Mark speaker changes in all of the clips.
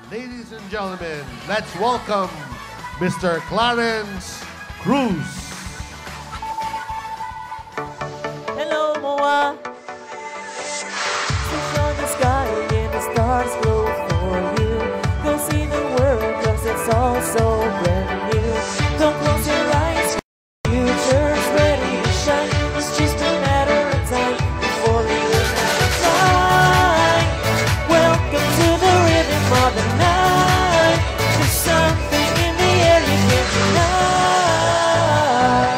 Speaker 1: Ladies and gentlemen, let's welcome Mr. Clarence Cruz.
Speaker 2: Hello, MOA. Switch on the sky and the stars glow for you. Go see the world, cause it's all so brand new. Don't close your eyes, future's ready to shine. It's just a matter of time before we run out of time. Welcome to the rhythm of the night. There's something in the air you can't deny.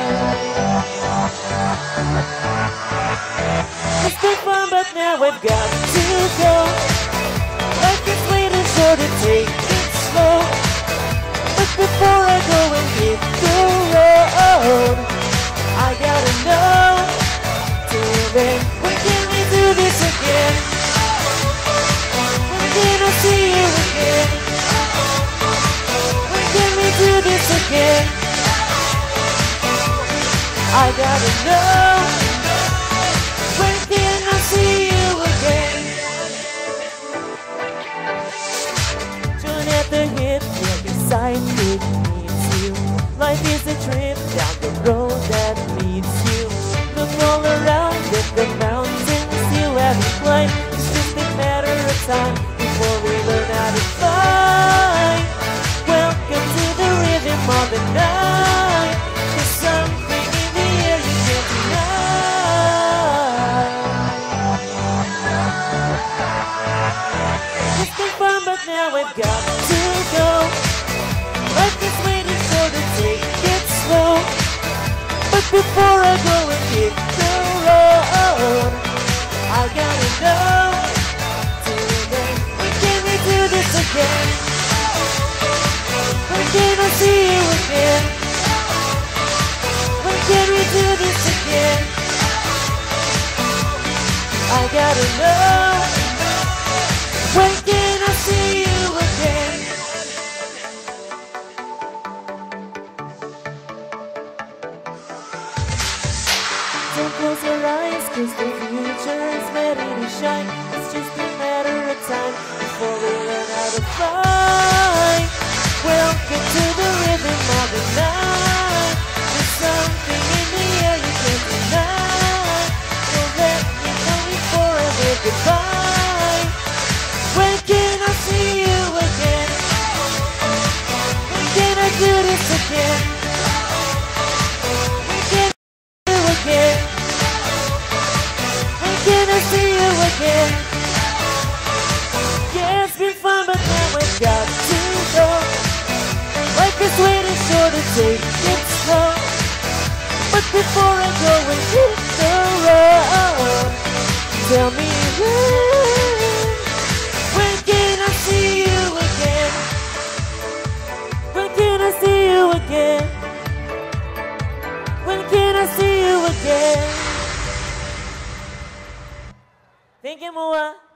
Speaker 2: It's been fun, but now we've got to go. Life is way too short to take it slow. But before I go and hit the road, I gotta know, till then, when can we do this again? When can I see you again? When can we do this again? I gotta know, when can I see you again? Join at the hip, every side it needs you. Life is a trip down the road that leads you. Look all around at the mountains you haven't climbed. It's just a matter of time before we learn how to fly. Welcome to the rhythm of the night. There's something in the air you can't deny. It's been fun, but now we've got to go. Life is waiting short to take it slow. But before I go and hit the road, I gotta know, till then, when can we do this again? When can I see you again? When can we do this again? I gotta know, when can I see you again? Don't close your eyes, cause the future is ready to shine. It's just a matter of time before we learn how to fly. Welcome to the rhythm of the night. There's something in the air you can't deny. Don't let me know before I live goodbye. When can I see you again? When can I do this again? When can I do again? When can I see you again? Yeah, it's been fun, but now we've got to go. Life is way too short to take it slow. But before I go and hit the road, tell me when can I see you again? When can I see you again? When can I see you again? Thank you, MOA.